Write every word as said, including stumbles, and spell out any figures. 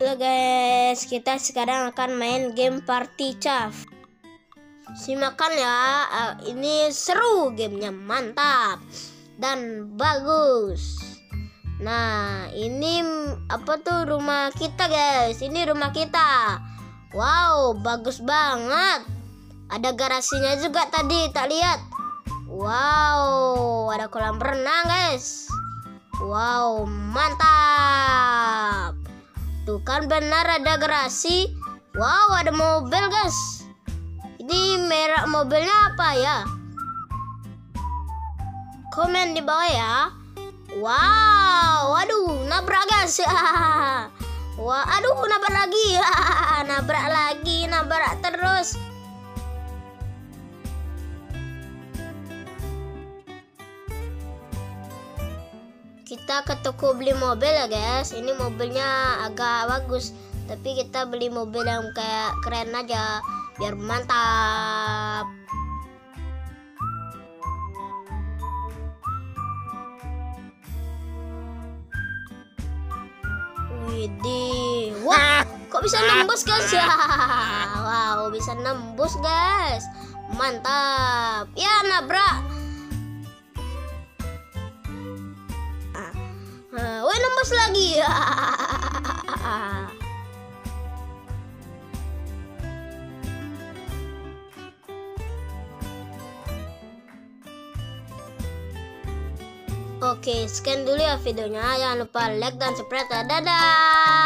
Halo guys, kita sekarang akan main game Party Chef. Simakan ya, ini seru, gamenya mantap dan bagus. Nah, ini apa tuh rumah kita guys? Ini rumah kita. Wow, bagus banget. Ada garasinya juga tadi, tak lihat. Wow, ada kolam renang guys. Wow, mantap. Tuh kan benar ada garasi. Wow, ada mobil guys. Ini merek mobilnya apa ya? Komen di bawah ya. Wow, aduh, nabrak guys. Wah, aduh, nabrak lagi. Nabrak lagi, nabrak terus. Kita ke toko beli mobil ya guys. Ini mobilnya agak bagus, tapi kita beli mobil yang kayak keren aja biar mantap. Widih, wah, kok bisa nembus guys ya? Wow, bisa nembus guys, mantap. Ya, nabrak. Woi, nembus lagi. Oke, scan dulu ya videonya. Jangan lupa like dan subscribe. Dadah.